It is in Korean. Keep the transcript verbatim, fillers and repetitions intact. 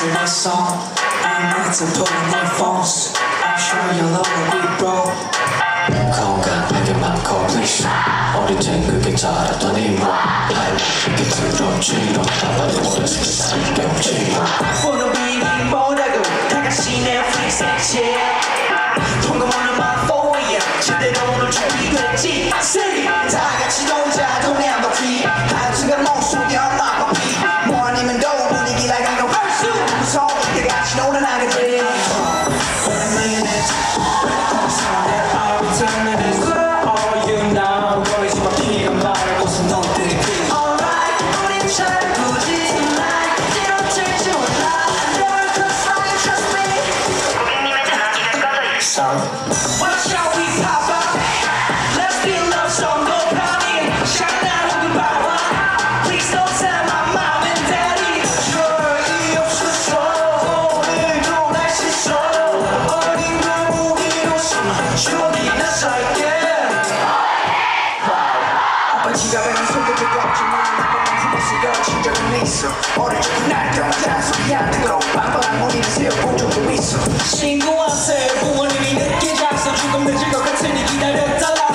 to this song. I'm not to put in their phones. I'm sure you'll love what we broke. 건강하게 많고 please. 어릴 땐 그게 잘하더니 뭐 이게 부럽지 너 나만의 어렸을 때 사는 게 없지 Wanna be 뭐라고 다 같이 넷플릭스 액체 통금오는 맘 for you 제대로 오늘 준비됐지 Say 다 같이 놀자 don't have no fee 한순간 목소리 엄마 커피 뭐 아니면 더 분위기 like I'm no person 무서워 다 같이 노는 하겠지 오랜만에 내 Sorry. Watch out, we pop up. Let's be in love, so no problem. Shout out to the power. Please don't tell my mom and daddy. Sure, 이 없었어. 오늘도 날씨 써. 어린 거북이로 숨어. 추억이 나서있게. 아빠 지갑에는 손도 들고 없지만 나쁜 후보스가 친절은 있어. 어릴 적은 날 때만 잔소리야 뜨거워. 빵빵한 무늬를 세워본 적도 있어. 신고하세요 부모님이 늦게 잡서 조금 늦을 것 같으니 기다렸다가